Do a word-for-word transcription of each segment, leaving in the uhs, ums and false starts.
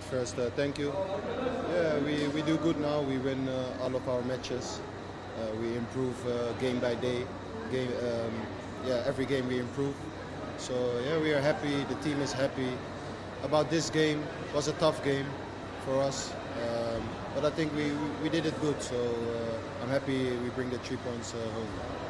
first, uh, thank you. Yeah, we, we do good now. We win uh, all of our matches. Uh, we improve uh, game by day. Game, um, yeah, every game we improve. So yeah, we are happy. The team is happy. About this game, it was a tough game for us, um, but I think we, we did it good. So uh, I'm happy we bring the three points uh, home.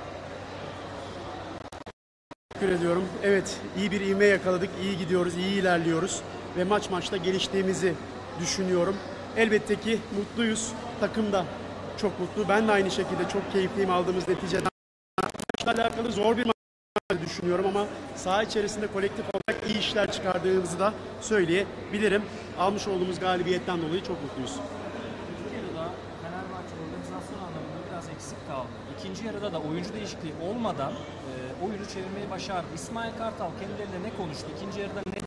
Teşekkür ediyorum. Evet, iyi bir ivme yakaladık, iyi gidiyoruz, iyi ilerliyoruz ve maç maçta geliştiğimizi düşünüyorum. Elbette ki mutluyuz, takım da çok mutlu. Ben de aynı şekilde çok keyifliyim aldığımız neticeden. Maçla alakalı zor bir maç düşünüyorum ama saha içerisinde kolektif olarak iyi işler çıkardığımızı da söyleyebilirim. Almış olduğumuz galibiyetten dolayı çok mutluyuz. İlk yarıda Fenerbahçe organizasyon anlamında biraz eksik kaldı. İkinci yarıda da oyuncu değişikliği olmadan e, oyunu çevirmeyi başardı. İsmail Kartal kendileriyle ne konuştu? İkinci yarıda ne?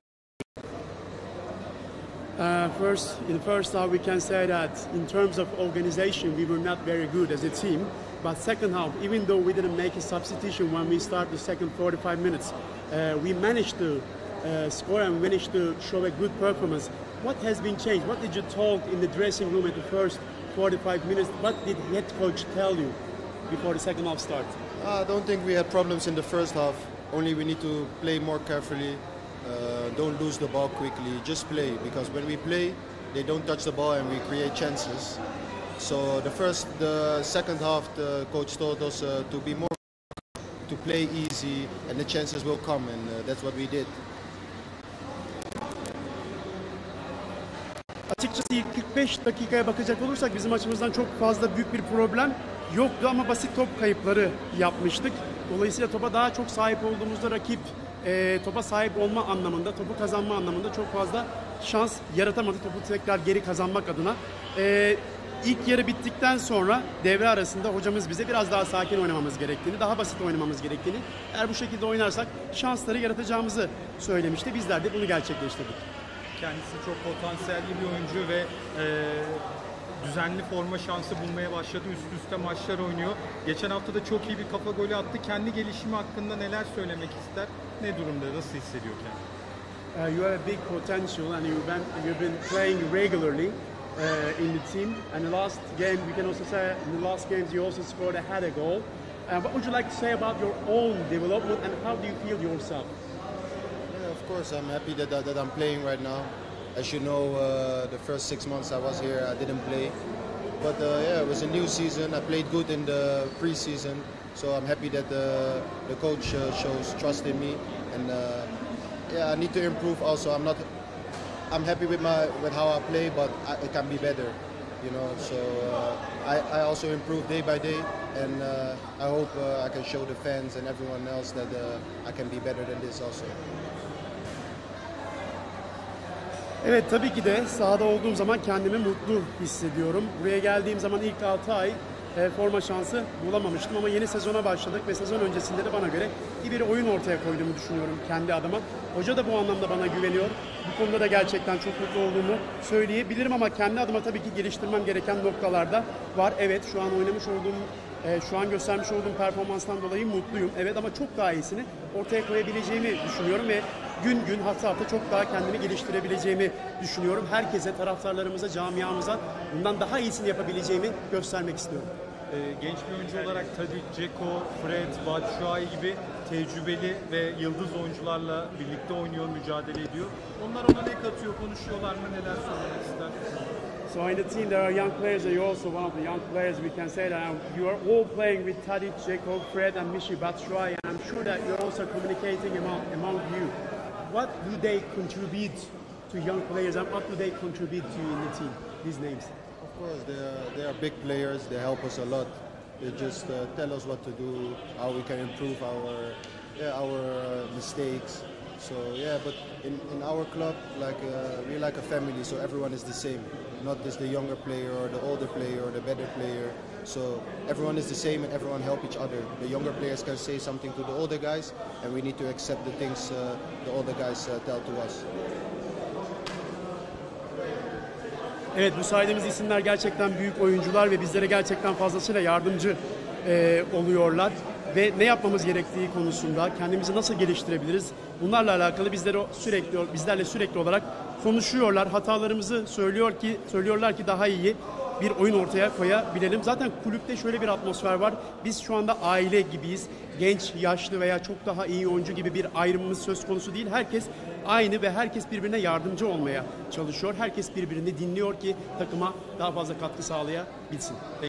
Uh, first, in the first half, we can say that in terms of organization, we were not very good as a team. But second half, even though we didn't make a substitution when we start the second forty-five minutes, uh, we managed to uh, score and managed to show a good performance. What has been changed? What did you talk in the dressing room at the first forty-five minutes? What did head coach tell you before the second half starts? I don't think we had problems in the first half. Only we need to play more carefully. Uh, don't lose the ball quickly. Just play, because when we play, they don't touch the ball and we create chances. So the first, the second half, the coach told us uh, to be more, to play easy, and the chances will come, and uh, that's what we did. Açıkçası ilk kırk beş dakikaya bakacak olursak bizim açımızdan çok fazla büyük bir problem yoktu ama basit top kayıpları yapmıştık. Dolayısıyla topa daha çok sahip olduğumuzda rakip e, topa sahip olma anlamında, topu kazanma anlamında çok fazla şans yaratamadık topu tekrar geri kazanmak adına. E, ilk yarı bittikten sonra devre arasında hocamız bize biraz daha sakin oynamamız gerektiğini, daha basit oynamamız gerektiğini, eğer bu şekilde oynarsak şansları yaratacağımızı söylemişti. Bizler de bunu gerçekleştirdik. Kendisi çok potansiyelli bir oyuncu ve e, düzenli forma şansı bulmaya başladı. Üst üste maçlar oynuyor. Geçen hafta da çok iyi bir kafa golü attı. Kendi gelişimi hakkında neler söylemek ister? Ne durumda? Nasıl hissediyor kendini? Uh, you have a big potential and you've been, you've been playing regularly uh, in the team. And the last game, we can also say, in the last games you also scored a header goal. Uh, what would you like to say about your own development and how do you feel yourself? Of course, I'm happy that, that, that I'm playing right now. As you know, uh, the first six months I was here, I didn't play. But uh, yeah, it was a new season. I played good in the pre-season, so I'm happy that the, the coach uh, shows trust in me. And uh, yeah, I need to improve also. I'm not. I'm happy with my with how I play, but I, it can be better, you know. So uh, I, I also improve day by day, and uh, I hope uh, I can show the fans and everyone else that uh, I can be better than this also. Evet, tabii ki de sahada olduğum zaman kendimi mutlu hissediyorum. Buraya geldiğim zaman ilk altı ay e, forma şansı bulamamıştım ama yeni sezona başladık ve sezon öncesinde de bana göre iyi bir oyun ortaya koyduğumu düşünüyorum kendi adıma. Hoca da bu anlamda bana güveniyor. Bu konuda da gerçekten çok mutlu olduğumu söyleyebilirim ama kendi adıma tabii ki geliştirmem gereken noktalarda var. Evet, şu an oynamış olduğum, e, şu an göstermiş olduğum performanstan dolayı mutluyum. Evet, ama çok daha iyisini ortaya koyabileceğimi düşünüyorum ve gün gün hafta hafta çok daha kendimi geliştirebileceğimi düşünüyorum. Herkese, taraftarlarımıza, camiamıza bundan daha iyisini yapabileceğimi göstermek istiyorum. Ee, genç bir oyuncu olarak Tadic, Dzeko, Fred, Batshuayi gibi tecrübeli ve yıldız oyuncularla birlikte oynuyor, mücadele ediyor. Onlar ona ne katıyor, konuşuyorlar mı, neler söylemek ister? So in the team there are young players, and you're also one of the young players. We can say that you are all playing with Tadic, Dzeko, Fred and Michy Batshuayi, and I'm sure that you're also communicating among, among you. What do they contribute to young players and what do they contribute to you in the team, these names? Of course, they are, they are big players. They help us a lot. They just uh, tell us what to do, how we can improve our yeah, our uh, mistakes. So yeah, but in, in our club, like uh, we're like a family, so everyone is the same. Not just the younger player or the older player or the better player. So everyone is the same and everyone help each other. The younger players can say something to the older guys, and we need to accept the things uh, the older guys uh, tell to us. Evet, bu saydığımız isimler gerçekten büyük oyuncular ve bizlere gerçekten fazlasıyla yardımcı e, oluyorlar. Ve ne yapmamız gerektiği konusunda kendimizi nasıl geliştirebiliriz? Bunlarla alakalı bizlere sürekli bizlerle sürekli olarak konuşuyorlar, hatalarımızı söylüyor ki söylüyorlar ki daha iyi bir oyun ortaya koyabilelim. Zaten kulüpte şöyle bir atmosfer var. Biz şu anda aile gibiyiz. Genç, yaşlı veya çok daha iyi oyuncu gibi bir ayrımımız söz konusu değil. Herkes aynı ve herkes birbirine yardımcı olmaya çalışıyor. Herkes birbirini dinliyor ki takıma daha fazla katkı sağlayabilsin.